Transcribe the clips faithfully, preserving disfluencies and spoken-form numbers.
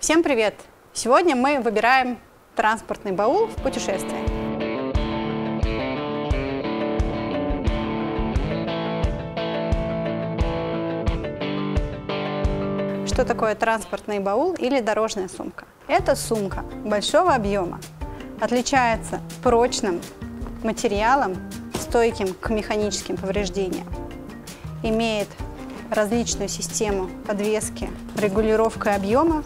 Всем привет! Сегодня мы выбираем транспортный баул в путешествие. Что такое транспортный баул или дорожная сумка? Это сумка большого объема, отличается прочным материалом, стойким к механическим повреждениям, имеет различную систему подвески, регулировкой объема,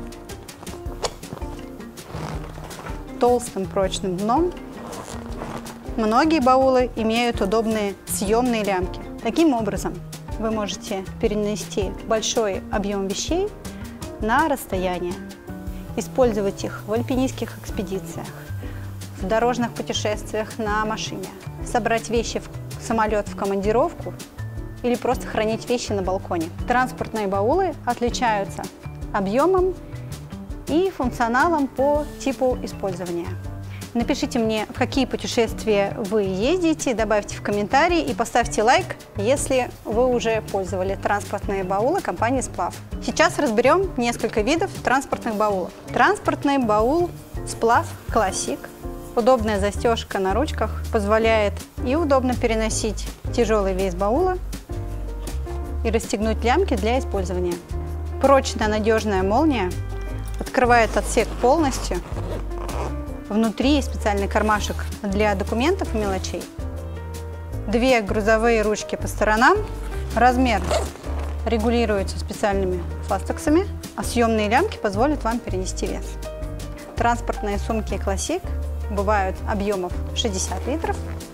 толстым прочным дном. Многие баулы имеют удобные съемные лямки. Таким образом, вы можете перенести большой объем вещей на расстояние, использовать их в альпинистских экспедициях, в дорожных путешествиях на машине, собрать вещи в самолет в командировку или просто хранить вещи на балконе. Транспортные баулы отличаются объемом и функционалом по типу использования. Напишите мне, в какие путешествия вы ездите, добавьте в комментарии и поставьте лайк, если вы уже пользовали транспортные баулы компании Сплав. Сейчас разберем несколько видов транспортных баулов. Транспортный баул Сплав Classic. Удобная застежка на ручках позволяет и удобно переносить тяжелый вес баула и расстегнуть лямки для использования. Прочная надежная молния открывает отсек полностью. Внутри специальный кармашек для документов и мелочей. Две грузовые ручки по сторонам. Размер регулируется специальными фастексами, а съемные лямки позволят вам перенести вес. Транспортные сумки Classic бывают объемов шестьдесят литров,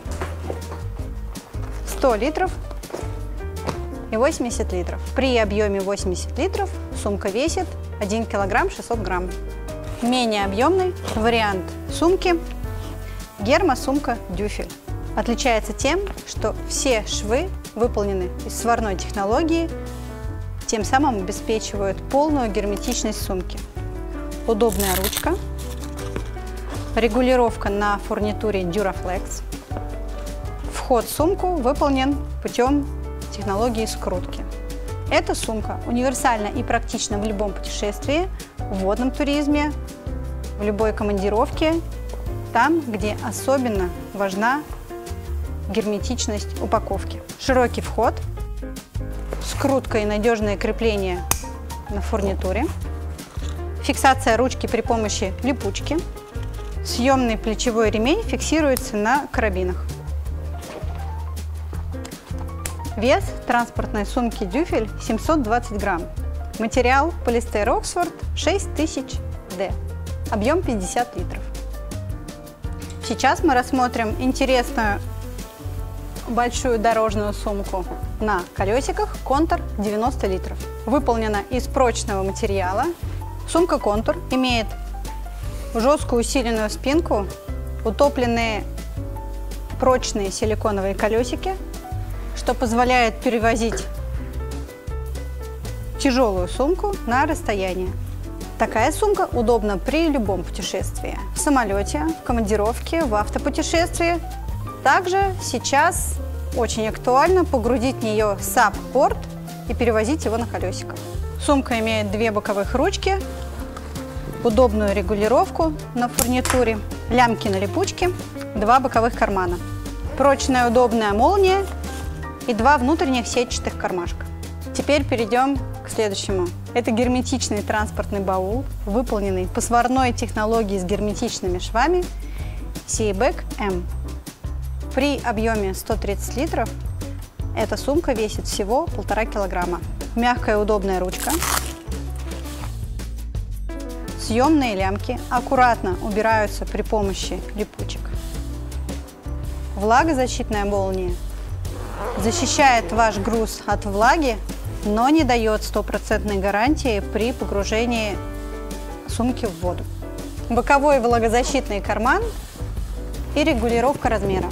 сто литров и восемьдесят литров. При объеме восемьдесят литров сумка весит один килограмм шестьсот грамм. Менее объемный вариант сумки – гермосумка Дюфель. Отличается тем, что все швы выполнены из сварной технологии, тем самым обеспечивают полную герметичность сумки. Удобная ручка, регулировка на фурнитуре Duraflex. Вход в сумку выполнен путем технологии скрутки. Эта сумка универсальна и практична в любом путешествии, в водном туризме, в любой командировке, там, где особенно важна герметичность упаковки. Широкий вход, скрутка и надежное крепление на фурнитуре, фиксация ручки при помощи липучки, съемный плечевой ремень фиксируется на карабинах. Вес транспортной сумки Дюфель семьсот двадцать грамм. Материал полиэстер Оксфорд шесть тысяч дэ. Объем пятьдесят литров. Сейчас мы рассмотрим интересную большую дорожную сумку на колесиках Контур девяносто литров. Выполнена из прочного материала. Сумка Контур имеет жесткую усиленную спинку, утопленные прочные силиконовые колесики, что позволяет перевозить тяжелую сумку на расстояние. Такая сумка удобна при любом путешествии. В самолете, в командировке, в автопутешествии. Также сейчас очень актуально погрузить в нее сап-порт и перевозить его на колесиках. Сумка имеет две боковых ручки, удобную регулировку на фурнитуре, лямки на липучке, два боковых кармана, прочная удобная молния и два внутренних сетчатых кармашка. Теперь перейдем к следующему. Это герметичный транспортный баул, выполненный по сварной технологии с герметичными швами Seaback эм. При объеме сто тридцать литров эта сумка весит всего полтора килограмма. Мягкая удобная ручка, съемные лямки аккуратно убираются при помощи липучек. Влагозащитная молния защищает ваш груз от влаги, но не дает стопроцентной гарантии при погружении сумки в воду. Боковой влагозащитный карман и регулировка размера.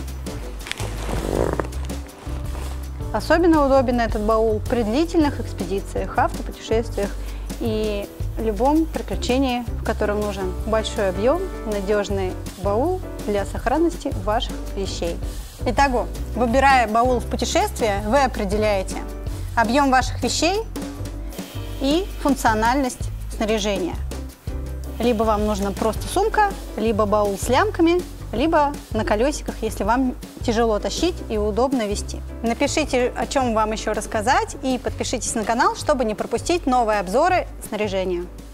Особенно удобен этот баул при длительных экспедициях, автопутешествиях и любом приключении, в котором нужен большой объем, надежный баул для сохранности ваших вещей. Итого, выбирая баул в путешествие, вы определяете объем ваших вещей и функциональность снаряжения. Либо вам нужна просто сумка, либо баул с лямками, либо на колесиках, если вам тяжело тащить и удобно вести. Напишите, о чем вам еще рассказать, и подпишитесь на канал, чтобы не пропустить новые обзоры снаряжения.